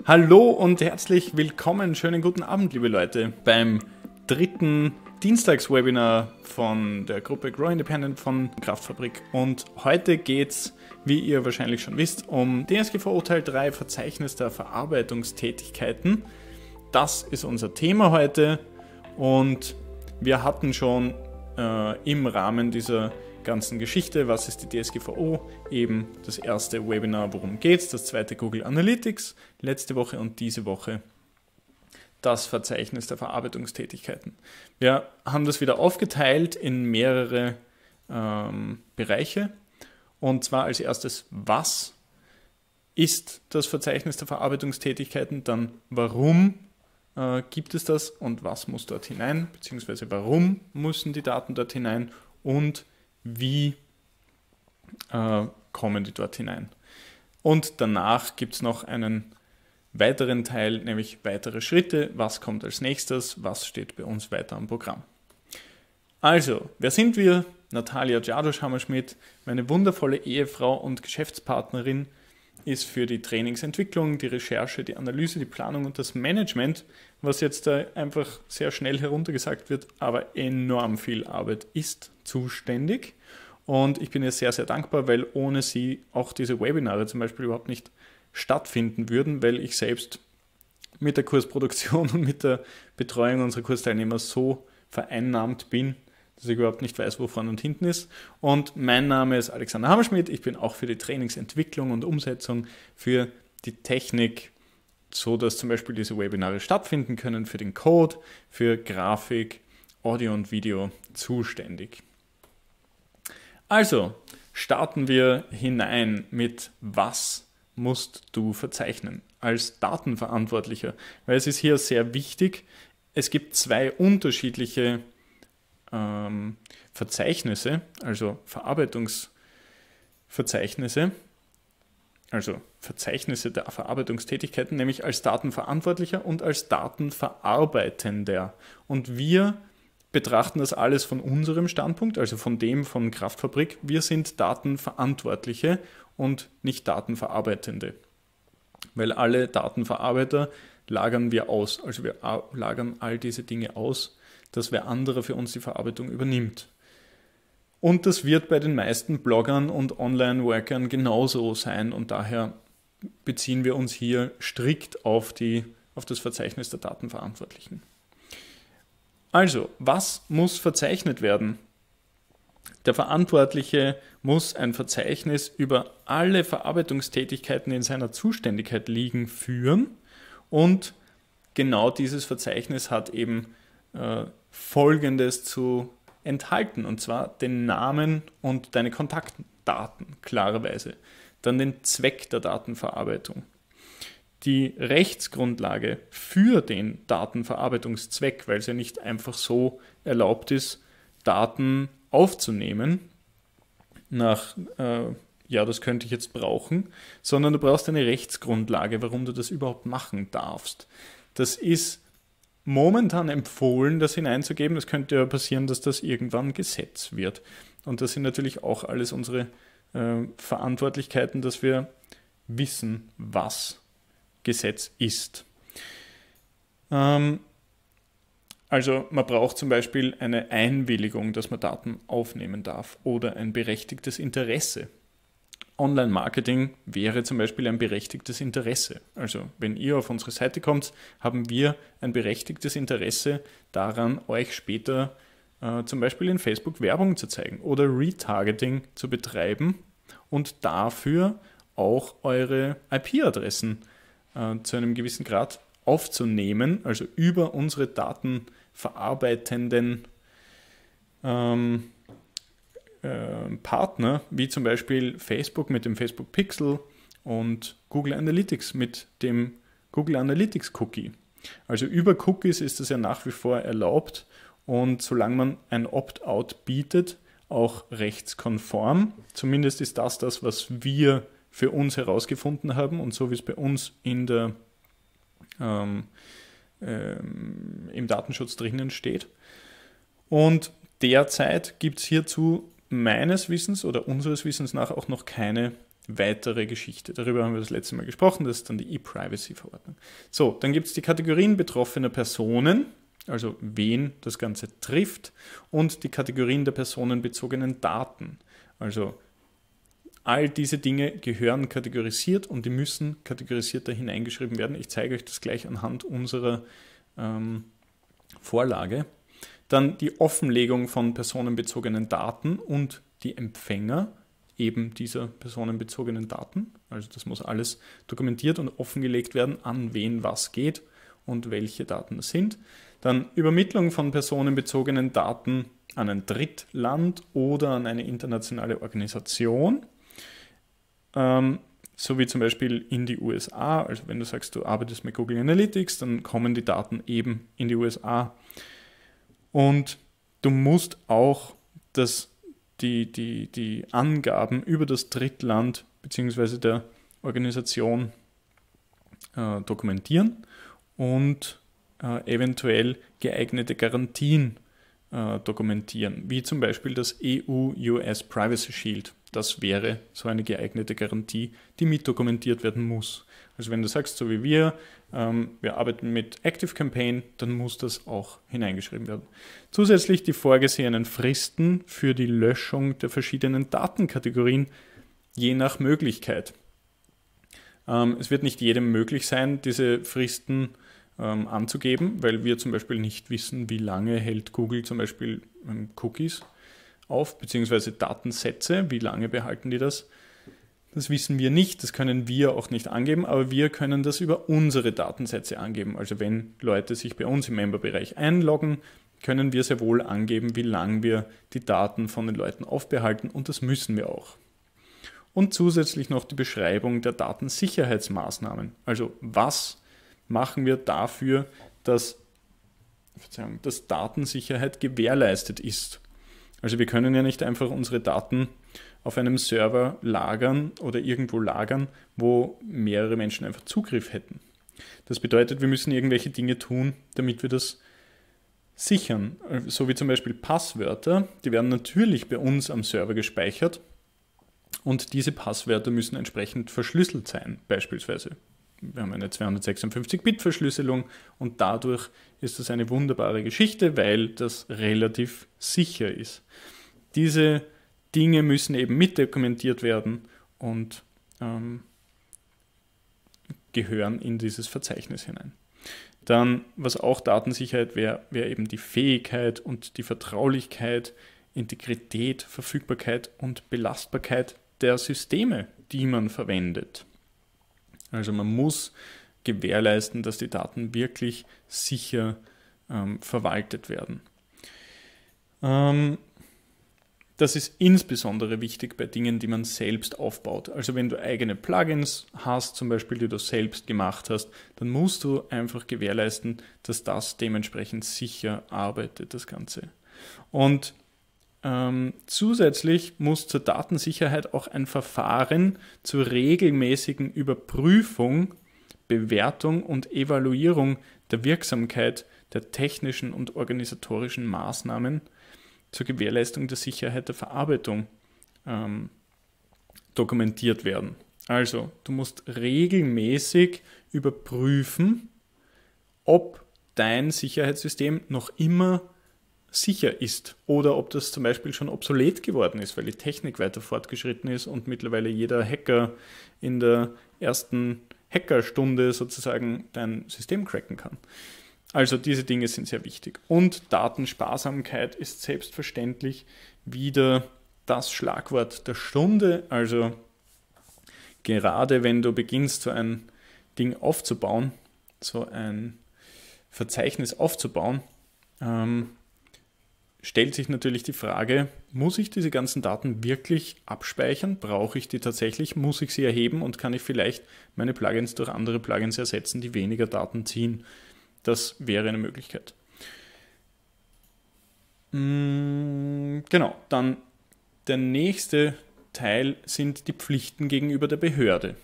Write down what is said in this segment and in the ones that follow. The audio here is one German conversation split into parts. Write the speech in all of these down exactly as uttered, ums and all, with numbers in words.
Hallo und herzlich willkommen, schönen guten Abend, liebe Leute, beim dritten Dienstagswebinar von der Gruppe Grow Independent von Kraftfabrik. Und heute geht es, wie ihr wahrscheinlich schon wisst, um D S G V O Teil drei, Verzeichnis der Verarbeitungstätigkeiten. Das ist unser Thema heute und wir hatten schon äh, im Rahmen dieser ganzen Geschichte, was ist die D S G V O, eben das erste Webinar, worum geht's, das zweite Google Analytics, letzte Woche und diese Woche das Verzeichnis der Verarbeitungstätigkeiten. Wir haben das wieder aufgeteilt in mehrere ähm, Bereiche, und zwar als erstes, was ist das Verzeichnis der Verarbeitungstätigkeiten, dann warum äh, gibt es das und was muss dort hinein, beziehungsweise warum müssen die Daten dort hinein und wie äh, kommen die dort hinein. Und danach gibt es noch einen weiteren Teil, nämlich weitere Schritte, was kommt als nächstes, was steht bei uns weiter am Programm. Also, wer sind wir? Natalia Dziadosz-Hammerschmidt, meine wundervolle Ehefrau und Geschäftspartnerin, ist für die Trainingsentwicklung, die Recherche, die Analyse, die Planung und das Management, was jetzt da einfach sehr schnell heruntergesagt wird, aber enorm viel Arbeit ist, zuständig. Und ich bin ihr sehr, sehr dankbar, weil ohne sie auch diese Webinare zum Beispiel überhaupt nicht stattfinden würden, weil ich selbst mit der Kursproduktion und mit der Betreuung unserer Kursteilnehmer so vereinnahmt bin, dass ich überhaupt nicht weiß, wo vorne und hinten ist. Und mein Name ist Alexander Hammerschmidt. Ich bin auch für die Trainingsentwicklung und Umsetzung, für die Technik, so dass zum Beispiel diese Webinare stattfinden können, für den Code, für Grafik, Audio und Video zuständig. Also starten wir hinein mit was musst du verzeichnen als Datenverantwortlicher, weil es ist hier sehr wichtig, es gibt zwei unterschiedliche ähm, Verzeichnisse, also Verarbeitungsverzeichnisse, also Verzeichnisse der Verarbeitungstätigkeiten, nämlich als Datenverantwortlicher und als Datenverarbeitender. Und wir betrachten das alles von unserem Standpunkt, also von dem von Kraftfabrik. Wir sind Datenverantwortliche und nicht Datenverarbeitende, weil alle Datenverarbeiter lagern wir aus, also wir lagern all diese Dinge aus, dass wer anderer für uns die Verarbeitung übernimmt. Und das wird bei den meisten Bloggern und Online-Workern genauso sein und daher beziehen wir uns hier strikt auf, die, auf das Verzeichnis der Datenverantwortlichen. Also, was muss verzeichnet werden? Der Verantwortliche muss ein Verzeichnis über alle Verarbeitungstätigkeiten, die in seiner Zuständigkeit liegen, führen und genau dieses Verzeichnis hat eben äh, Folgendes zu enthalten, und zwar den Namen und deine Kontaktdaten, klarerweise. Dann den Zweck der Datenverarbeitung. Die Rechtsgrundlage für den Datenverarbeitungszweck, weil es ja nicht einfach so erlaubt ist, Daten aufzunehmen, nach, äh, ja, das könnte ich jetzt brauchen, sondern du brauchst eine Rechtsgrundlage, warum du das überhaupt machen darfst. Das ist momentan empfohlen, das hineinzugeben. Es könnte ja passieren, dass das irgendwann Gesetz wird. Und das sind natürlich auch alles unsere äh, Verantwortlichkeiten, dass wir wissen, was Gesetz ist. Ähm, also man braucht zum Beispiel eine Einwilligung, dass man Daten aufnehmen darf oder ein berechtigtes Interesse. Online-Marketing wäre zum Beispiel ein berechtigtes Interesse. Also wenn ihr auf unsere Seite kommt, haben wir ein berechtigtes Interesse daran, euch später äh, zum Beispiel in Facebook Werbung zu zeigen oder Retargeting zu betreiben und dafür auch eure I P-Adressen äh, zu einem gewissen Grad aufzunehmen, also über unsere datenverarbeitenden ähm, Partner, wie zum Beispiel Facebook mit dem Facebook Pixel und Google Analytics mit dem Google Analytics Cookie. Also über Cookies ist es ja nach wie vor erlaubt und solange man ein Opt-out bietet, auch rechtskonform. Zumindest ist das das, was wir für uns herausgefunden haben und so wie es bei uns in der, ähm, ähm, im Datenschutz drinnen steht. Und derzeit gibt es hierzu meines Wissens oder unseres Wissens nach auch noch keine weitere Geschichte. Darüber haben wir das letzte Mal gesprochen, das ist dann die E-Privacy-Verordnung. So, dann gibt es die Kategorien betroffener Personen, also wen das Ganze trifft, und die Kategorien der personenbezogenen Daten. Also all diese Dinge gehören kategorisiert und die müssen kategorisiert da hineingeschrieben werden. Ich zeige euch das gleich anhand unserer ähm, Vorlage. Dann die Offenlegung von personenbezogenen Daten und die Empfänger eben dieser personenbezogenen Daten. Also das muss alles dokumentiert und offengelegt werden, an wen was geht und welche Daten das sind. Dann Übermittlung von personenbezogenen Daten an ein Drittland oder an eine internationale Organisation, ähm, so wie zum Beispiel in die U S A. Also wenn du sagst, du arbeitest mit Google Analytics, dann kommen die Daten eben in die U S A. Und du musst auch das, die, die, die Angaben über das Drittland bzw. der Organisation äh, dokumentieren und äh, eventuell geeignete Garantien äh, dokumentieren, wie zum Beispiel das E U-U S Privacy Shield. Das wäre so eine geeignete Garantie, die mitdokumentiert werden muss. Also wenn du sagst, so wie wir, ähm, wir arbeiten mit ActiveCampaign, dann muss das auch hineingeschrieben werden. Zusätzlich die vorgesehenen Fristen für die Löschung der verschiedenen Datenkategorien, je nach Möglichkeit. Ähm, es wird nicht jedem möglich sein, diese Fristen ähm, anzugeben, weil wir zum Beispiel nicht wissen, wie lange hält Google zum Beispiel ähm, Cookies auf, beziehungsweise Datensätze, wie lange behalten die das? Das wissen wir nicht, das können wir auch nicht angeben, aber wir können das über unsere Datensätze angeben. Also wenn Leute sich bei uns im Member-Bereich einloggen, können wir sehr wohl angeben, wie lange wir die Daten von den Leuten aufbehalten, und das müssen wir auch. Und zusätzlich noch die Beschreibung der Datensicherheitsmaßnahmen. Also was machen wir dafür, dass, Verzeihung, dass Datensicherheit gewährleistet ist? Also wir können ja nicht einfach unsere Daten auf einem Server lagern oder irgendwo lagern, wo mehrere Menschen einfach Zugriff hätten. Das bedeutet, wir müssen irgendwelche Dinge tun, damit wir das sichern. So wie zum Beispiel Passwörter, die werden natürlich bei uns am Server gespeichert und diese Passwörter müssen entsprechend verschlüsselt sein, beispielsweise. Wir haben eine zweihundertsechsundfünfzig Bit Verschlüsselung und dadurch ist das eine wunderbare Geschichte, weil das relativ sicher ist. Diese Dinge müssen eben mitdokumentiert werden und ähm, gehören in dieses Verzeichnis hinein. Dann, was auch Datensicherheit wäre, wäre eben die Fähigkeit und die Vertraulichkeit, Integrität, Verfügbarkeit und Belastbarkeit der Systeme, die man verwendet. Also man muss gewährleisten, dass die Daten wirklich sicher ähm, verwaltet werden. Ähm, das ist insbesondere wichtig bei Dingen, die man selbst aufbaut. Also wenn du eigene Plugins hast, zum Beispiel, die du selbst gemacht hast, dann musst du einfach gewährleisten, dass das dementsprechend sicher arbeitet, das Ganze. Und ähm, zusätzlich muss zur Datensicherheit auch ein Verfahren zur regelmäßigen Überprüfung, Bewertung und Evaluierung der Wirksamkeit der technischen und organisatorischen Maßnahmen zur Gewährleistung der Sicherheit der Verarbeitung ähm, dokumentiert werden. Also, du musst regelmäßig überprüfen, ob dein Sicherheitssystem noch immer sicher ist oder ob das zum Beispiel schon obsolet geworden ist, weil die Technik weiter fortgeschritten ist und mittlerweile jeder Hacker in der ersten Hackerstunde sozusagen dein System cracken kann. Also diese Dinge sind sehr wichtig. Und Datensparsamkeit ist selbstverständlich wieder das Schlagwort der Stunde. Also gerade wenn du beginnst, so ein Ding aufzubauen, so ein Verzeichnis aufzubauen, ähm, stellt sich natürlich die Frage, muss ich diese ganzen Daten wirklich abspeichern? Brauche ich die tatsächlich? Muss ich sie erheben? Und kann ich vielleicht meine Plugins durch andere Plugins ersetzen, die weniger Daten ziehen? Das wäre eine Möglichkeit. Genau, dann der nächste Teil sind die Pflichten gegenüber der Behörde.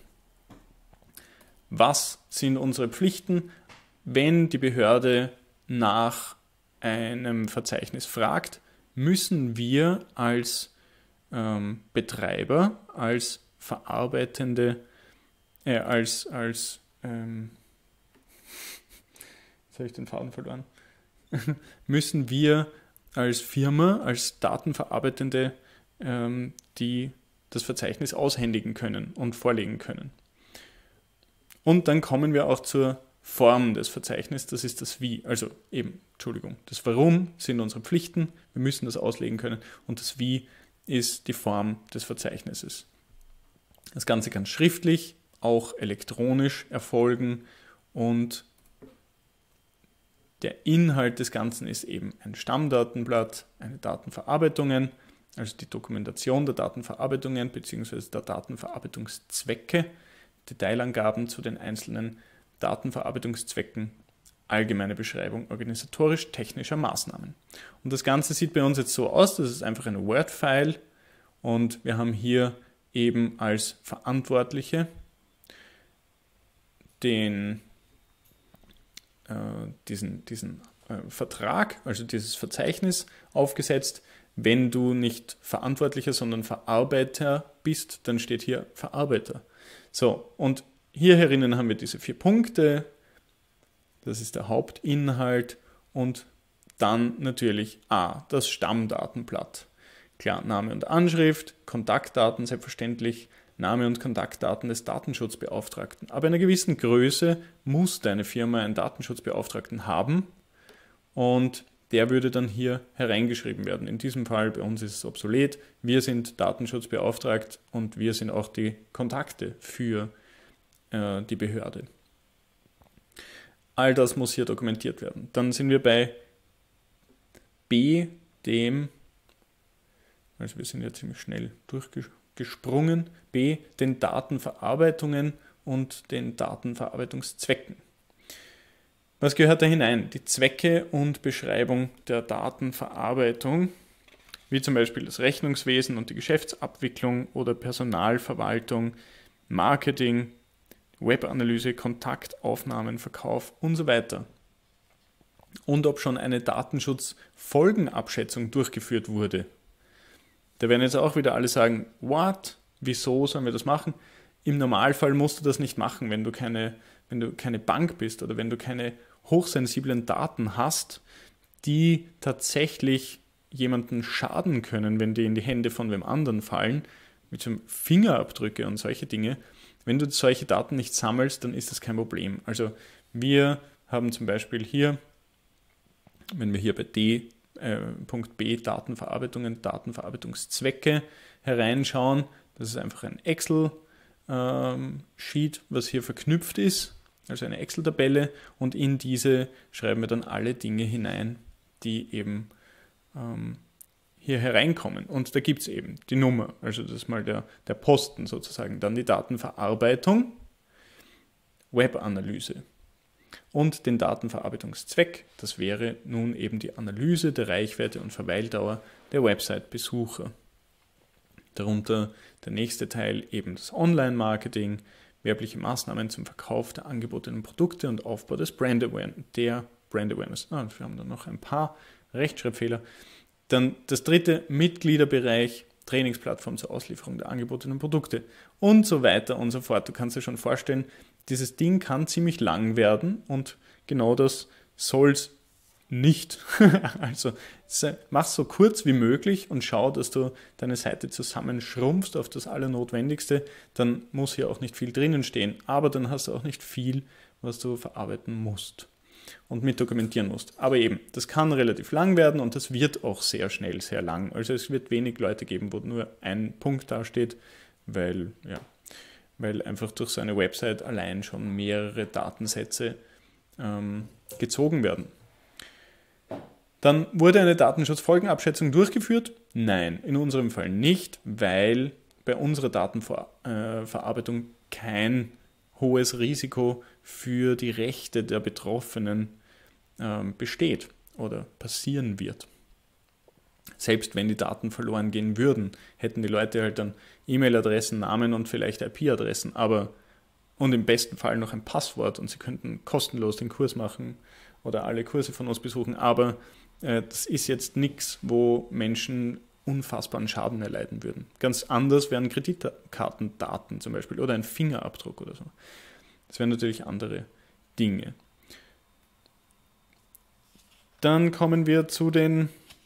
Was sind unsere Pflichten, wenn die Behörde nach einem Verzeichnis fragt, müssen wir als ähm, Betreiber, als verarbeitende, äh, als, als ähm, jetzt habe ich den Faden verloren, müssen wir als Firma, als Datenverarbeitende, ähm, die das Verzeichnis aushändigen können und vorlegen können. Und dann kommen wir auch zur Form des Verzeichnisses, das ist das Wie, also eben, Entschuldigung, das Warum sind unsere Pflichten, wir müssen das auslegen können und das Wie ist die Form des Verzeichnisses. Das Ganze kann schriftlich, auch elektronisch erfolgen und der Inhalt des Ganzen ist eben ein Stammdatenblatt, eine Datenverarbeitungen, also die Dokumentation der Datenverarbeitungen bzw. der Datenverarbeitungszwecke, Detailangaben zu den einzelnen Datenverarbeitungszwecken, allgemeine Beschreibung organisatorisch-technischer Maßnahmen. Und das Ganze sieht bei uns jetzt so aus, das ist einfach ein Word-File und wir haben hier eben als Verantwortliche den, äh, diesen, diesen äh, Vertrag, also dieses Verzeichnis aufgesetzt. Wenn du nicht Verantwortlicher, sondern Verarbeiter bist, dann steht hier Verarbeiter. So, und hier herinnen haben wir diese vier Punkte. Das ist der Hauptinhalt und dann natürlich A, das Stammdatenblatt. Klar, Name und Anschrift, Kontaktdaten selbstverständlich, Name und Kontaktdaten des Datenschutzbeauftragten. Aber in einer gewissen Größe muss deine Firma einen Datenschutzbeauftragten haben und der würde dann hier hereingeschrieben werden. In diesem Fall, bei uns ist es obsolet, wir sind Datenschutzbeauftragt und wir sind auch die Kontakte für äh, die Behörde. All das muss hier dokumentiert werden. Dann sind wir bei B, dem, also wir sind ja ziemlich schnell durchgesprungen, B, den Datenverarbeitungen und den Datenverarbeitungszwecken. Was gehört da hinein? Die Zwecke und Beschreibung der Datenverarbeitung, wie zum Beispiel das Rechnungswesen und die Geschäftsabwicklung oder Personalverwaltung, Marketing, Webanalyse, Kontaktaufnahmen, Verkauf und so weiter. Und ob schon eine Datenschutzfolgenabschätzung durchgeführt wurde. Da werden jetzt auch wieder alle sagen, what? Wieso sollen wir das machen? Im Normalfall musst du das nicht machen, wenn du keine, wenn du keine Bank bist oder wenn du keine hochsensiblen Daten hast, die tatsächlich jemanden schaden können, wenn die in die Hände von wem anderen fallen, mit so Fingerabdrücke und solche Dinge. Wenn du solche Daten nicht sammelst, dann ist das kein Problem. Also wir haben zum Beispiel hier, wenn wir hier bei D, äh, Punkt B, Datenverarbeitungen, Datenverarbeitungszwecke hereinschauen, das ist einfach ein Excel-Sheet, was hier verknüpft ist, also eine Excel-Tabelle, und in diese schreiben wir dann alle Dinge hinein, die eben ähm, hier hereinkommen. Und da gibt es eben die Nummer, also das ist mal der, der Posten sozusagen, dann die Datenverarbeitung, Webanalyse und den Datenverarbeitungszweck, das wäre nun eben die Analyse der Reichweite und Verweildauer der Website-Besucher. Darunter der nächste Teil eben das Online-Marketing, werbliche Maßnahmen zum Verkauf der angebotenen Produkte und Aufbau des Brand Awareness, der Brand Awareness. Ah, wir haben dann noch ein paar Rechtschreibfehler. Dann das dritte, Mitgliederbereich, Trainingsplattform zur Auslieferung der angebotenen Produkte und so weiter und so fort. Du kannst dir schon vorstellen, dieses Ding kann ziemlich lang werden und genau das soll es nicht. Also mach es so kurz wie möglich und schau, dass du deine Seite zusammenschrumpfst auf das Allernotwendigste. Dann muss hier auch nicht viel drinnen stehen, aber dann hast du auch nicht viel, was du verarbeiten musst und mit dokumentieren musst. Aber eben, das kann relativ lang werden und das wird auch sehr schnell sehr lang. Also es wird wenig Leute geben, wo nur ein Punkt dasteht, weil, ja, weil einfach durch so eine Website allein schon mehrere Datensätze ähm, gezogen werden. Dann wurde eine Datenschutzfolgenabschätzung durchgeführt? Nein, in unserem Fall nicht, weil bei unserer Datenverarbeitung kein hohes Risiko für die Rechte der Betroffenen ähm, besteht oder passieren wird. Selbst wenn die Daten verloren gehen würden, hätten die Leute halt dann E-Mail-Adressen, Namen und vielleicht I P-Adressen, aber und im besten Fall noch ein Passwort und sie könnten kostenlos den Kurs machen oder alle Kurse von uns besuchen, aber äh, das ist jetzt nichts, wo Menschen unfassbaren Schaden erleiden würden. Ganz anders wären Kreditkartendaten zum Beispiel oder ein Fingerabdruck oder so. Das wären natürlich andere Dinge. Dann kommen wir zu den,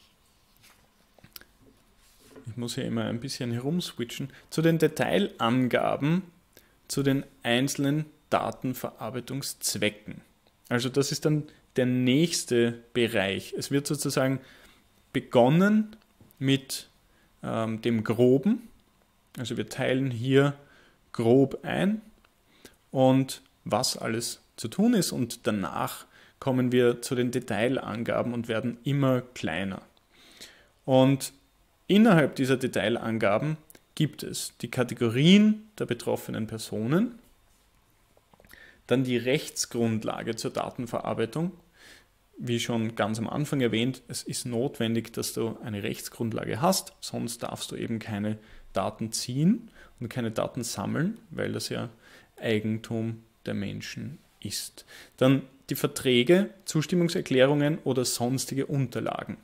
ich muss hier immer ein bisschen herumswitchen, zu den Detailangaben zu den einzelnen Datenverarbeitungszwecken. Also das ist dann der nächste Bereich. Es wird sozusagen begonnen mit ähm, dem Groben. Also wir teilen hier grob ein und was alles zu tun ist, und danach kommen wir zu den Detailangaben und werden immer kleiner. Und innerhalb dieser Detailangaben gibt es die Kategorien der betroffenen Personen, dann die Rechtsgrundlage zur Datenverarbeitung. Wie schon ganz am Anfang erwähnt, es ist notwendig, dass du eine Rechtsgrundlage hast, sonst darfst du eben keine Daten ziehen und keine Daten sammeln, weil das ja Eigentum der Menschen ist. Dann die Verträge, Zustimmungserklärungen oder sonstige Unterlagen.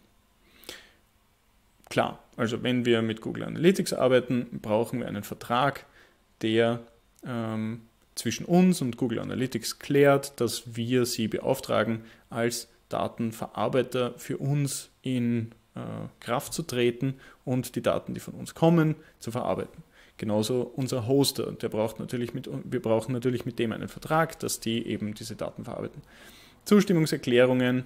Klar, also wenn wir mit Google Analytics arbeiten, brauchen wir einen Vertrag, der ähm, zwischen uns und Google Analytics klärt, dass wir sie beauftragen, als Datenverarbeiter für uns in äh, Kraft zu treten und die Daten, die von uns kommen, zu verarbeiten. Genauso unser Hoster, der braucht natürlich mit, wir brauchen natürlich mit dem einen Vertrag, dass die eben diese Daten verarbeiten. Zustimmungserklärungen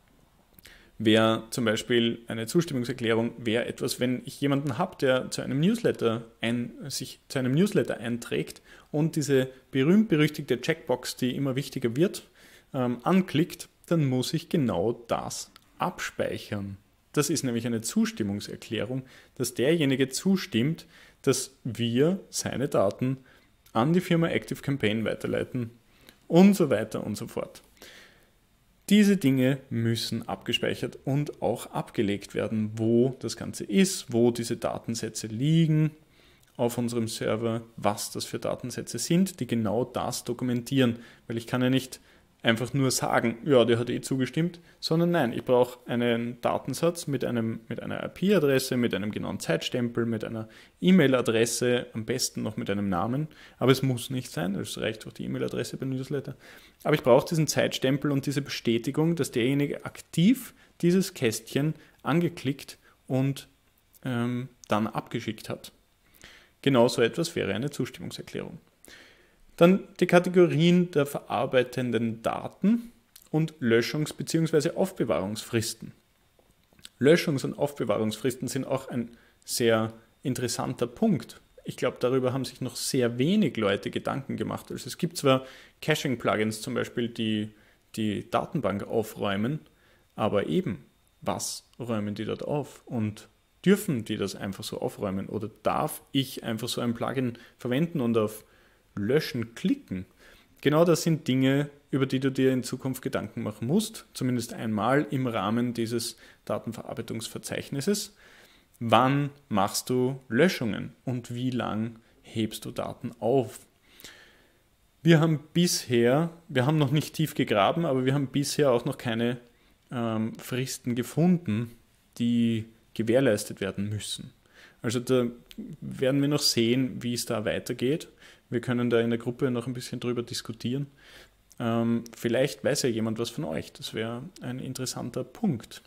wäre zum Beispiel eine Zustimmungserklärung, wäre etwas, wenn ich jemanden habe, der zu einem Newsletter ein, sich zu einem Newsletter einträgt und diese berühmt-berüchtigte Checkbox, die immer wichtiger wird, ähm, anklickt, dann muss ich genau das abspeichern. Das ist nämlich eine Zustimmungserklärung, dass derjenige zustimmt, dass wir seine Daten an die Firma ActiveCampaign weiterleiten und so weiter und so fort. Diese Dinge müssen abgespeichert und auch abgelegt werden, wo das Ganze ist, wo diese Datensätze liegen auf unserem Server, was das für Datensätze sind, die genau das dokumentieren. Weil ich kann ja nicht einfach nur sagen, ja, der hat eh zugestimmt, sondern nein, ich brauche einen Datensatz mit, einem, mit einer I P-Adresse, mit einem genauen Zeitstempel, mit einer E-Mail-Adresse, am besten noch mit einem Namen, aber es muss nicht sein, es reicht auch die E-Mail-Adresse beim Newsletter. Aber ich brauche diesen Zeitstempel und diese Bestätigung, dass derjenige aktiv dieses Kästchen angeklickt und ähm, dann abgeschickt hat. Genau so etwas wäre eine Zustimmungserklärung. Dann die Kategorien der verarbeitenden Daten und Löschungs- bzw. Aufbewahrungsfristen. Löschungs- und Aufbewahrungsfristen sind auch ein sehr interessanter Punkt. Ich glaube, darüber haben sich noch sehr wenig Leute Gedanken gemacht. Also es gibt zwar Caching-Plugins zum Beispiel, die die Datenbank aufräumen, aber eben, was räumen die dort auf? Und dürfen die das einfach so aufräumen? Oder darf ich einfach so ein Plugin verwenden und auf Löschen klicken? Genau das sind Dinge, über die du dir in Zukunft Gedanken machen musst, zumindest einmal im Rahmen dieses Datenverarbeitungsverzeichnisses. Wann machst du Löschungen und wie lang hebst du Daten auf? Wir haben bisher, wir haben noch nicht tief gegraben, aber wir haben bisher auch noch keine ähm, Fristen gefunden, die gewährleistet werden müssen. Also da werden wir noch sehen, wie es da weitergeht. Wir können da in der Gruppe noch ein bisschen drüber diskutieren. Ähm, vielleicht weiß ja jemand was von euch. Das wäre ein interessanter Punkt.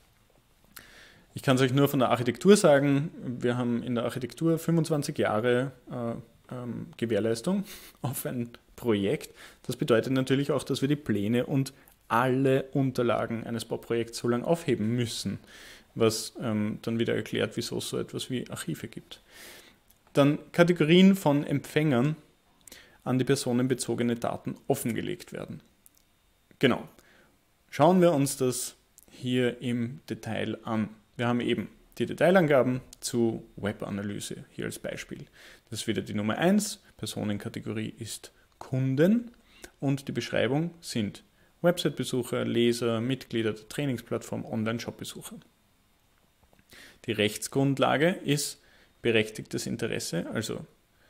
Ich kann es euch nur von der Architektur sagen. Wir haben in der Architektur fünfundzwanzig Jahre äh, ähm, Gewährleistung auf ein Projekt. Das bedeutet natürlich auch, dass wir die Pläne und alle Unterlagen eines Bauprojekts so lange aufheben müssen, was ähm, dann wieder erklärt, wieso es so etwas wie Archive gibt. Dann Kategorien von Empfängern, an die personenbezogene Daten offengelegt werden. Genau. Schauen wir uns das hier im Detail an. Wir haben eben die Detailangaben zu Webanalyse hier als Beispiel. Das ist wieder die Nummer eins. Personenkategorie ist Kunden und die Beschreibung sind Website-Besucher, Leser, Mitglieder der Trainingsplattform, Online-Shop-Besucher. Die Rechtsgrundlage ist berechtigtes Interesse, also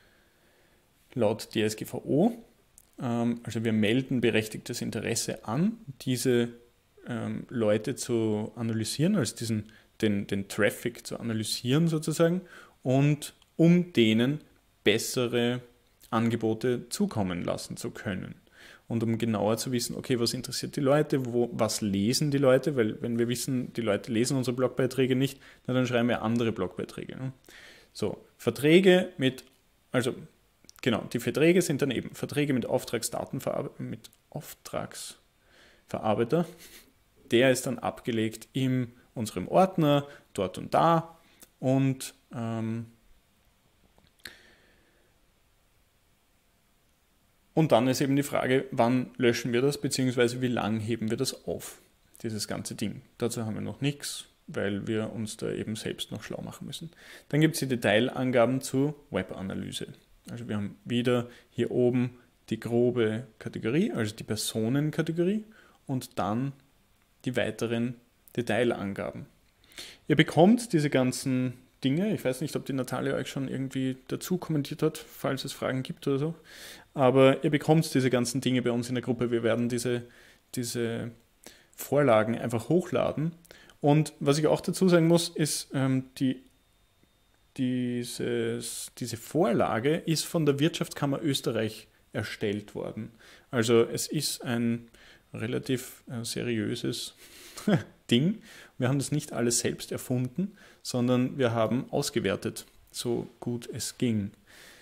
laut D S G V O. Ähm, also wir melden berechtigtes Interesse an, diese ähm, Leute zu analysieren, als diesen den, den Traffic zu analysieren sozusagen und um denen bessere Angebote zukommen lassen zu können. Und um genauer zu wissen, okay, was interessiert die Leute, wo, was lesen die Leute, weil wenn wir wissen, die Leute lesen unsere Blogbeiträge nicht, na, dann schreiben wir andere Blogbeiträge. Ne? So, Verträge mit, also genau, die Verträge sind dann eben Verträge mit Auftragsdatenverarbeiter, mit Auftragsverarbeiter, der ist dann abgelegt in unserem Ordner, dort und da und ähm, Und dann ist eben die Frage, wann löschen wir das, beziehungsweise wie lang heben wir das auf, dieses ganze Ding. Dazu haben wir noch nichts, weil wir uns da eben selbst noch schlau machen müssen. Dann gibt es die Detailangaben zur Webanalyse. Also wir haben wieder hier oben die grobe Kategorie, also die Personenkategorie und dann die weiteren Detailangaben. Ihr bekommt diese ganzen Dinge, ich weiß nicht, ob die Natalia euch schon irgendwie dazu kommentiert hat, falls es Fragen gibt oder so, aber ihr bekommt diese ganzen Dinge bei uns in der Gruppe. Wir werden diese, diese Vorlagen einfach hochladen. Und was ich auch dazu sagen muss, ist, ähm, die, dieses, diese Vorlage ist von der Wirtschaftskammer Österreich erstellt worden. Also es ist ein relativ äh, seriöses Ding. Wir haben das nicht alles selbst erfunden, sondern wir haben ausgewertet, so gut es ging.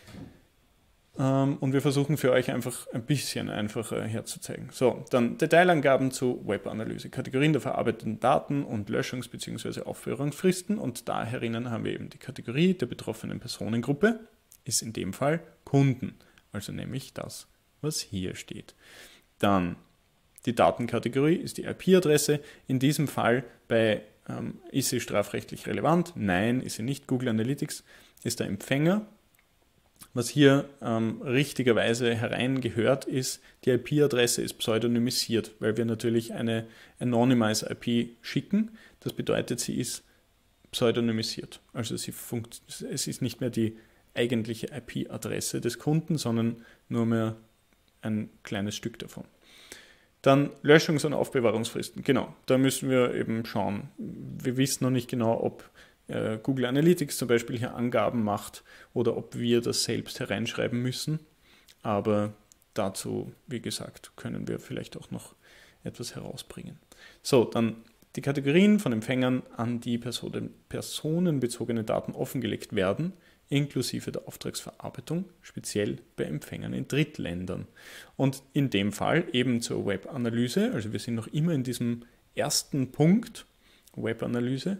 Ähm, und wir versuchen für euch einfach ein bisschen einfacher herzuzeigen. So, dann Detailangaben zu Webanalyse, Kategorien der verarbeiteten Daten und Löschungs- bzw. Aufführungsfristen. Und da herinnen haben wir eben die Kategorie der betroffenen Personengruppe, ist in dem Fall Kunden, also nämlich das, was hier steht. Dann die Datenkategorie ist die I P-Adresse. In diesem Fall bei, ähm, ist sie strafrechtlich relevant? Nein, ist sie nicht. Google Analytics ist der Empfänger. Was hier ähm, richtigerweise hereingehört ist, die I P-Adresse ist pseudonymisiert, weil wir natürlich eine Anonymized I P schicken. Das bedeutet, sie ist pseudonymisiert. Also sie funkt, es ist nicht mehr die eigentliche I P-Adresse des Kunden, sondern nur mehr ein kleines Stück davon. Dann Löschungs- und Aufbewahrungsfristen. Genau, da müssen wir eben schauen. Wir wissen noch nicht genau, ob äh, Google Analytics zum Beispiel hier Angaben macht oder ob wir das selbst hereinschreiben müssen. Aber dazu, wie gesagt, können wir vielleicht auch noch etwas herausbringen. So, dann die Kategorien von Empfängern, an die Personen, personenbezogene Daten offengelegt werden, inklusive der Auftragsverarbeitung, speziell bei Empfängern in Drittländern. Und in dem Fall eben zur Webanalyse, also wir sind noch immer in diesem ersten Punkt, Webanalyse,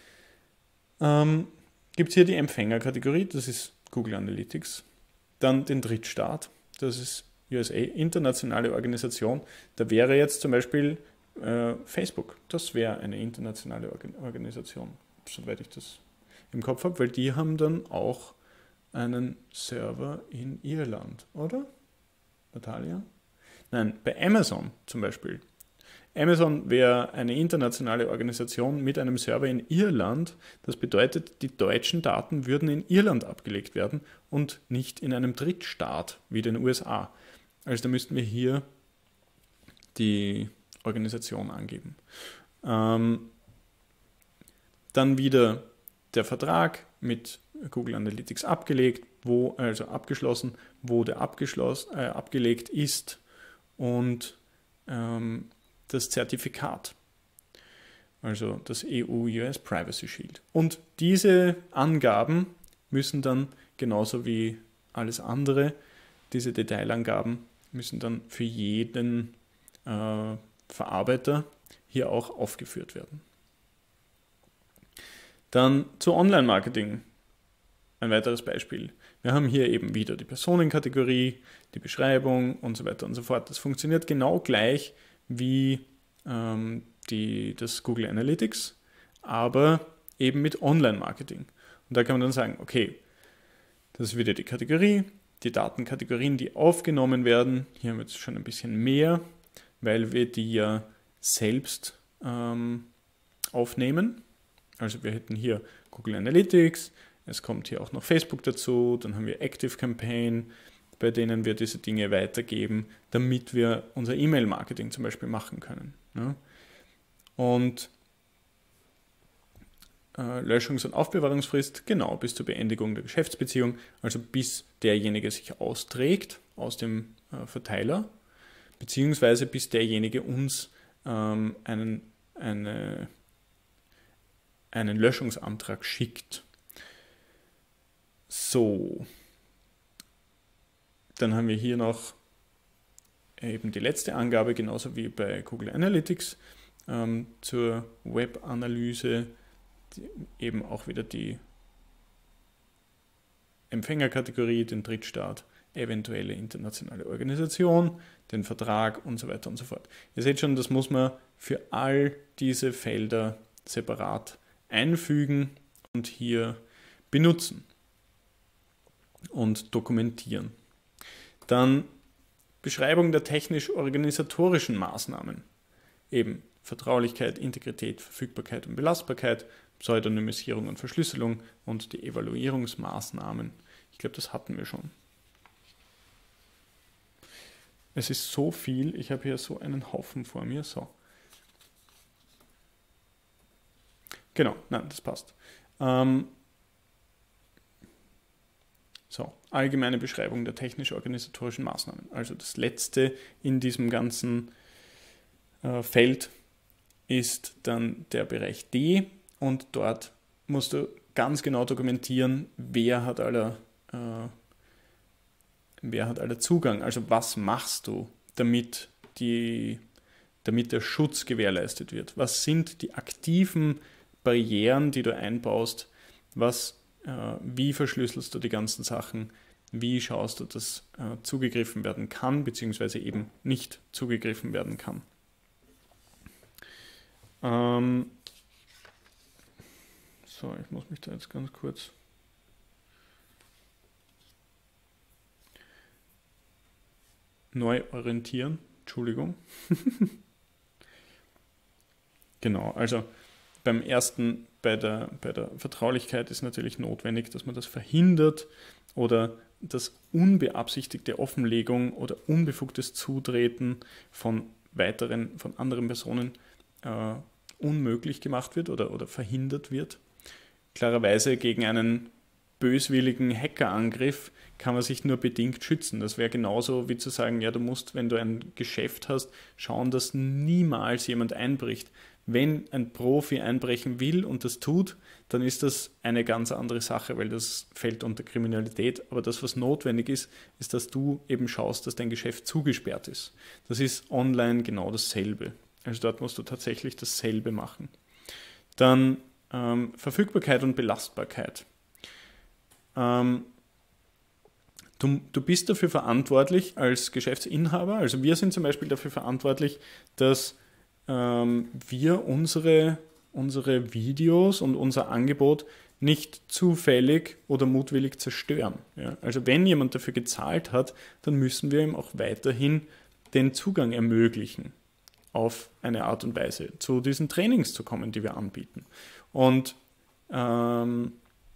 ähm, gibt es hier die Empfängerkategorie, das ist Google Analytics. Dann den Drittstaat, das ist U S A, internationale Organisation. Da wäre jetzt zum Beispiel äh, Facebook, das wäre eine internationale Organ- Organisation, soweit ich das im Kopf habe, weil die haben dann auch einen Server in Irland, oder? Natalia? Nein, bei Amazon zum Beispiel. Amazon wäre eine internationale Organisation mit einem Server in Irland. Das bedeutet, die deutschen Daten würden in Irland abgelegt werden und nicht in einem Drittstaat wie den U S A. Also da müssten wir hier die Organisation angeben. Ähm, dann wieder der Vertrag mit Google Analytics abgelegt, wo, also abgeschlossen, wo der abgeschlossen, äh, abgelegt ist und ähm, das Zertifikat, also das E U-U S Privacy Shield. Und diese Angaben müssen dann, genauso wie alles andere, diese Detailangaben müssen dann für jeden äh, Verarbeiter hier auch aufgeführt werden. Dann zu Online-Marketing. Ein weiteres Beispiel. Wir haben hier eben wieder die Personenkategorie, die Beschreibung und so weiter und so fort. Das funktioniert genau gleich wie ähm, die, das Google Analytics, aber eben mit Online-Marketing. Und da kann man dann sagen, okay, das ist wieder die Kategorie, die Datenkategorien, die aufgenommen werden. Hier haben wir jetzt schon ein bisschen mehr, weil wir die ja selbst ähm, aufnehmen. Also wir hätten hier Google Analytics, es kommt hier auch noch Facebook dazu, dann haben wir Active Campaign, bei denen wir diese Dinge weitergeben, damit wir unser E-Mail-Marketing zum Beispiel machen können. Ja? Und äh, Löschungs- und Aufbewahrungsfrist, genau bis zur Beendigung der Geschäftsbeziehung, also bis derjenige sich austrägt aus dem äh, Verteiler, beziehungsweise bis derjenige uns ähm, einen, eine, einen Löschungsantrag schickt. So, dann haben wir hier noch eben die letzte Angabe, genauso wie bei Google Analytics, ähm, zur Web-Analyse, eben auch wieder die Empfängerkategorie, den Drittstaat, eventuelle internationale Organisation, den Vertrag und so weiter und so fort. Ihr seht schon, das muss man für all diese Felder separat einfügen und hier benutzen und dokumentieren. Dann Beschreibung der technisch-organisatorischen Maßnahmen. Eben Vertraulichkeit, Integrität, Verfügbarkeit und Belastbarkeit, Pseudonymisierung und Verschlüsselung und die Evaluierungsmaßnahmen. Ich glaube, das hatten wir schon. Es ist so viel, ich habe hier so einen Haufen vor mir. So. Genau, nein, das passt. Ähm, So, allgemeine Beschreibung der technisch-organisatorischen Maßnahmen. Also das letzte in diesem ganzen äh, Feld ist dann der Bereich D und dort musst du ganz genau dokumentieren, wer hat aller, äh, wer hat aller Zugang, also was machst du, damit, die, damit der Schutz gewährleistet wird. Was sind die aktiven Barrieren, die du einbaust, was wie verschlüsselst du die ganzen Sachen, wie schaust du, dass äh, zugegriffen werden kann, beziehungsweise eben nicht zugegriffen werden kann. Ähm so, ich muss mich da jetzt ganz kurz neu orientieren. Entschuldigung. Genau, also beim ersten, bei der, bei der Vertraulichkeit ist natürlich notwendig, dass man das verhindert oder das unbeabsichtigte Offenlegung oder unbefugtes Zutreten von weiteren, von anderen Personen äh, unmöglich gemacht wird oder, oder verhindert wird. Klarerweise gegen einen böswilligen Hackerangriff kann man sich nur bedingt schützen. Das wäre genauso wie zu sagen, ja, du musst, wenn du ein Geschäft hast, schauen, dass niemals jemand einbricht. Wenn ein Profi einbrechen will und das tut, dann ist das eine ganz andere Sache, weil das fällt unter Kriminalität. Aber das, was notwendig ist, ist, dass du eben schaust, dass dein Geschäft zugesperrt ist. Das ist online genau dasselbe. Also dort musst du tatsächlich dasselbe machen. Dann ähm, Verfügbarkeit und Belastbarkeit. Ähm, du, du bist dafür verantwortlich als Geschäftsinhaber, also wir sind zum Beispiel dafür verantwortlich, dass ähm, wir unsere, unsere Videos und unser Angebot nicht zufällig oder mutwillig zerstören. Ja? Also wenn jemand dafür gezahlt hat, dann müssen wir ihm auch weiterhin den Zugang ermöglichen, auf eine Art und Weise zu diesen Trainings zu kommen, die wir anbieten. Und ähm,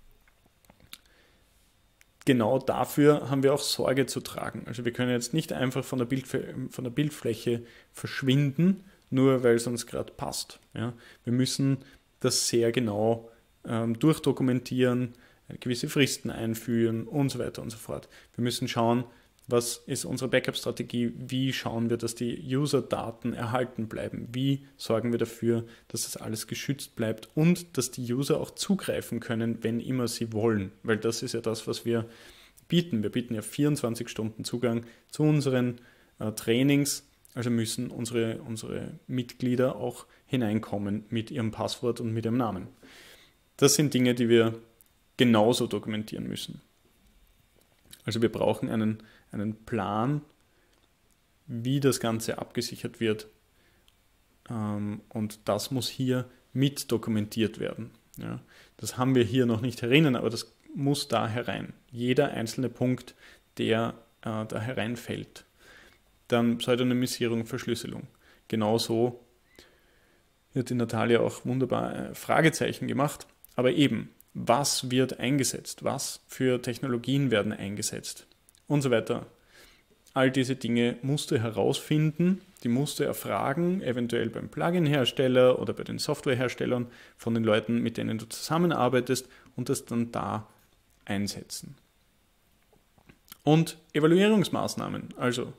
genau dafür haben wir auch Sorge zu tragen. Also wir können jetzt nicht einfach von der, Bildfläche, von der Bildfläche verschwinden, nur weil es uns gerade passt. Ja? Wir müssen das sehr genau ähm, durchdokumentieren, gewisse Fristen einführen und so weiter und so fort. Wir müssen schauen, was ist unsere Backup-Strategie, wie schauen wir, dass die User-Daten erhalten bleiben, wie sorgen wir dafür, dass das alles geschützt bleibt und dass die User auch zugreifen können, wenn immer sie wollen, weil das ist ja das, was wir bieten. Wir bieten ja vierundzwanzig Stunden Zugang zu unseren äh, Trainings, also müssen unsere, unsere Mitglieder auch hineinkommen mit ihrem Passwort und mit ihrem Namen. Das sind Dinge, die wir genauso dokumentieren müssen. Also wir brauchen einen, einen Plan, wie das Ganze abgesichert wird, ähm, und das muss hier mit dokumentiert werden. Ja, das haben wir hier noch nicht herinnen, aber das muss da herein. Jeder einzelne Punkt, der äh, da hereinfällt. Dann Pseudonymisierung, Verschlüsselung. Genauso hat die Natalia auch wunderbar Fragezeichen gemacht, aber eben, was wird eingesetzt, was für Technologien werden eingesetzt und so weiter. all diese Dinge musst du herausfinden, die musst du erfragen, eventuell beim Plugin-Hersteller oder bei den Softwareherstellern von den Leuten, mit denen du zusammenarbeitest und das dann da einsetzen. Und Evaluierungsmaßnahmen, also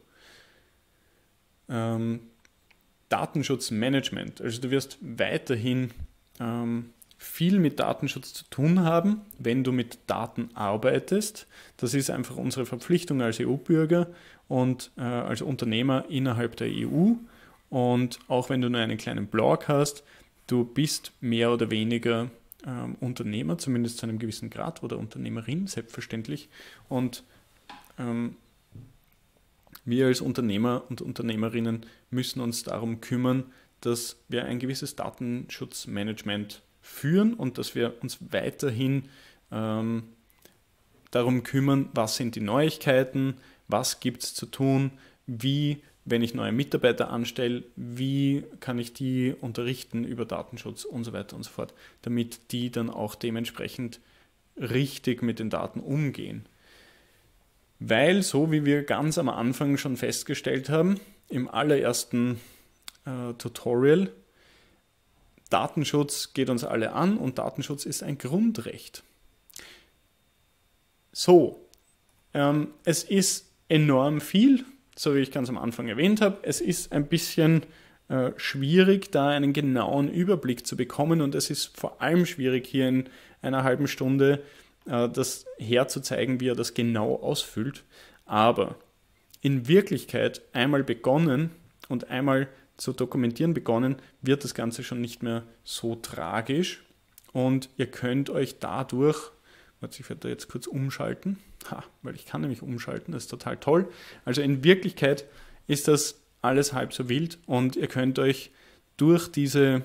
ähm, Datenschutzmanagement. Also du wirst weiterhin ähm, viel mit Datenschutz zu tun haben, wenn du mit Daten arbeitest. Das ist einfach unsere Verpflichtung als E U-Bürger und äh, als Unternehmer innerhalb der E U. Und auch wenn du nur einen kleinen Blog hast, du bist mehr oder weniger ähm, Unternehmer, zumindest zu einem gewissen Grad, oder Unternehmerin, selbstverständlich. Und ähm, wir als Unternehmer und Unternehmerinnen müssen uns darum kümmern, dass wir ein gewisses Datenschutzmanagement führen und dass wir uns weiterhin ähm, darum kümmern, was sind die Neuigkeiten, was gibt es zu tun, wie, wenn ich neue Mitarbeiter anstelle, wie kann ich die unterrichten über Datenschutz und so weiter und so fort, damit die dann auch dementsprechend richtig mit den Daten umgehen. Weil, so wie wir ganz am Anfang schon festgestellt haben, im allerersten äh, Tutorial, Datenschutz geht uns alle an und Datenschutz ist ein Grundrecht. So, ähm, es ist enorm viel, so wie ich ganz am Anfang erwähnt habe. Es ist ein bisschen äh, schwierig, da einen genauen Überblick zu bekommen und es ist vor allem schwierig, hier in einer halben Stunde äh, das herzuzeigen, wie er das genau ausfüllt. Aber in Wirklichkeit einmal begonnen und einmal zu dokumentieren begonnen, wird das Ganze schon nicht mehr so tragisch und ihr könnt euch dadurch, ich werde da jetzt kurz umschalten, ha, weil ich kann nämlich umschalten, das ist total toll. Also in Wirklichkeit ist das alles halb so wild und ihr könnt euch durch diese,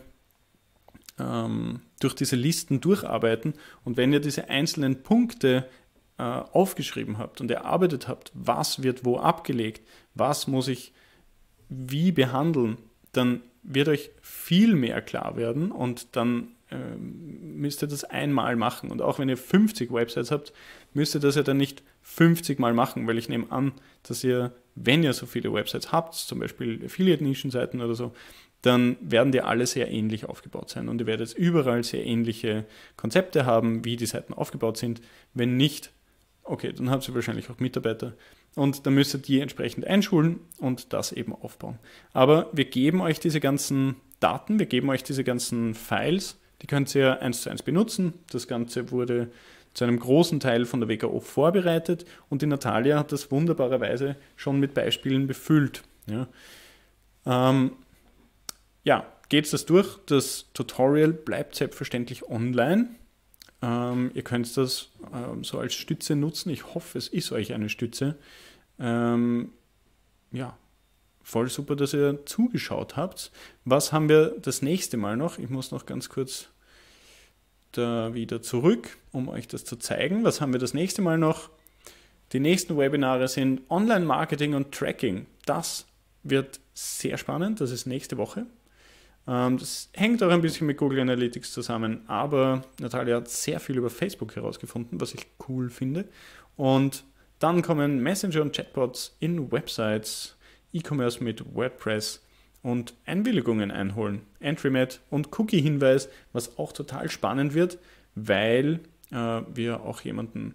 ähm, durch diese Listen durcharbeiten und wenn ihr diese einzelnen Punkte äh, aufgeschrieben habt und erarbeitet habt, was wird wo abgelegt, was muss ich wie behandeln, dann wird euch viel mehr klar werden und dann ähm, müsst ihr das einmal machen. Und auch wenn ihr fünfzig Websites habt, müsst ihr das ja dann nicht fünfzig Mal machen, weil ich nehme an, dass ihr, wenn ihr so viele Websites habt, zum Beispiel Affiliate-Nischenseiten oder so, dann werden die alle sehr ähnlich aufgebaut sein und ihr werdet überall sehr ähnliche Konzepte haben, wie die Seiten aufgebaut sind. Wenn nicht, okay, dann habt ihr wahrscheinlich auch Mitarbeiter. Und dann müsst ihr die entsprechend einschulen und das eben aufbauen. Aber wir geben euch diese ganzen Daten, wir geben euch diese ganzen Files, die könnt ihr eins zu eins benutzen. Das Ganze wurde zu einem großen Teil von der W K O vorbereitet und die Natalia hat das wunderbarerweise schon mit Beispielen befüllt. Ja, ähm, ja geht's das durch. Das Tutorial bleibt selbstverständlich online. Ähm, ihr könnt das ähm, so als Stütze nutzen. Ich hoffe, es ist euch eine Stütze. Ähm, ja, voll super, dass ihr zugeschaut habt. Was haben wir das nächste Mal noch? Ich muss noch ganz kurz da wieder zurück, um euch das zu zeigen. Was haben wir das nächste Mal noch? Die nächsten Webinare sind Online-Marketing und Tracking. Das wird sehr spannend. Das ist nächste Woche. Das hängt auch ein bisschen mit Google Analytics zusammen, aber Natalia hat sehr viel über Facebook herausgefunden, was ich cool finde. Und dann kommen Messenger und Chatbots in Websites, E-Commerce mit WordPress und Einwilligungen einholen, EntryMat und Cookie-Hinweis, was auch total spannend wird, weil äh, wir auch jemanden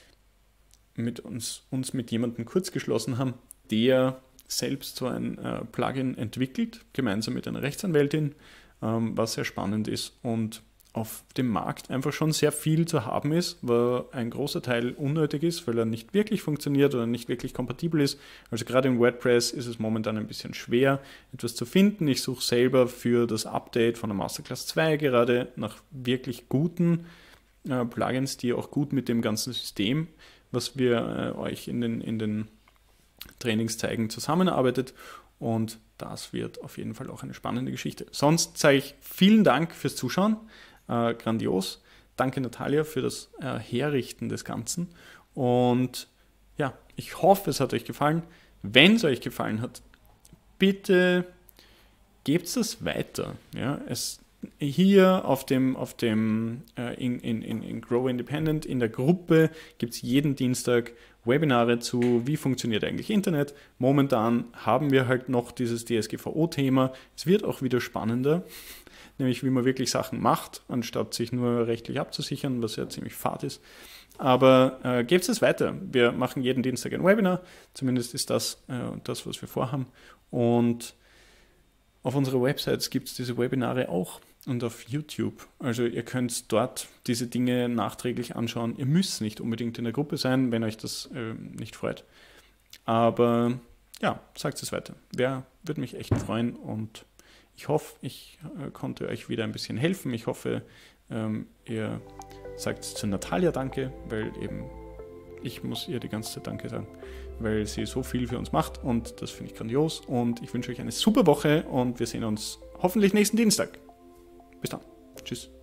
mit uns, uns mit jemandem kurz geschlossen haben, der selbst so ein äh, Plugin entwickelt, gemeinsam mit einer Rechtsanwältin, ähm, was sehr spannend ist und auf dem Markt einfach schon sehr viel zu haben ist, weil ein großer Teil unnötig ist, weil er nicht wirklich funktioniert oder nicht wirklich kompatibel ist. Also gerade im WordPress ist es momentan ein bisschen schwer, etwas zu finden. Ich suche selber für das Update von der Masterclass zwei gerade nach wirklich guten äh, Plugins, die auch gut mit dem ganzen System, was wir äh, euch in den, in den Trainings zeigen, zusammenarbeitet und das wird auf jeden Fall auch eine spannende Geschichte. Sonst sage ich vielen Dank fürs Zuschauen, äh, grandios. Danke Natalia für das äh, Herrichten des Ganzen und ja, ich hoffe, es hat euch gefallen. Wenn es euch gefallen hat, bitte gebt es weiter. Ja, es hier auf dem, auf dem äh, in, in, in Grow Independent in der Gruppe gibt es jeden Dienstag Webinare zu, wie funktioniert eigentlich Internet. Momentan haben wir halt noch dieses D S G V O-Thema. Es wird auch wieder spannender, nämlich wie man wirklich Sachen macht, anstatt sich nur rechtlich abzusichern, was ja ziemlich fad ist. Aber äh, gebt es weiter. Wir machen jeden Dienstag ein Webinar. Zumindest ist das äh, das, was wir vorhaben. Und auf unserer Website gibt es diese Webinare auch und auf YouTube. Also ihr könnt dort diese Dinge nachträglich anschauen. Ihr müsst nicht unbedingt in der Gruppe sein, wenn euch das äh, nicht freut. Aber ja, sagt es weiter. Wer würde mich echt freuen und ich hoffe, ich äh, konnte euch wieder ein bisschen helfen. Ich hoffe, ähm, ihr sagt zu Natalia Danke, weil eben ich muss ihr die ganze Zeit Danke sagen, weil sie so viel für uns macht und das finde ich grandios und ich wünsche euch eine super Woche und wir sehen uns hoffentlich nächsten Dienstag. Bis dann. Tschüss.